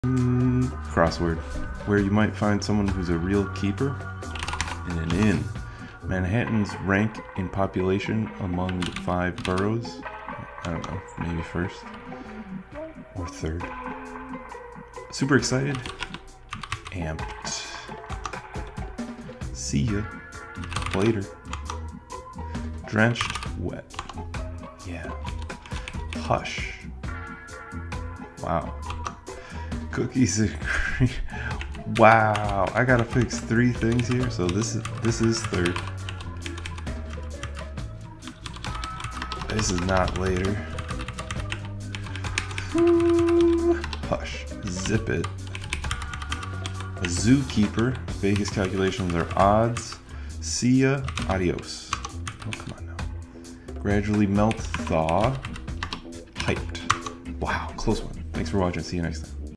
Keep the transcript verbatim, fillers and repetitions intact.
Mm, crossword, where you might find someone who's a real keeper in an inn. Manhattan's rank in population among the five boroughs. I don't know, maybe first or third. Super excited. Amped. See ya later. Drenched wet. Yeah. Hush. Wow. Cookies and cream. Wow. I gotta fix three things here, so this is this is third. This is not later. Ooh. Hush. Zip it. A zookeeper. Vegas calculations are odds. See ya. Adios. Oh, come on now. Gradually melt, thaw. Hyped. Wow, close one. Thanks for watching. See you next time.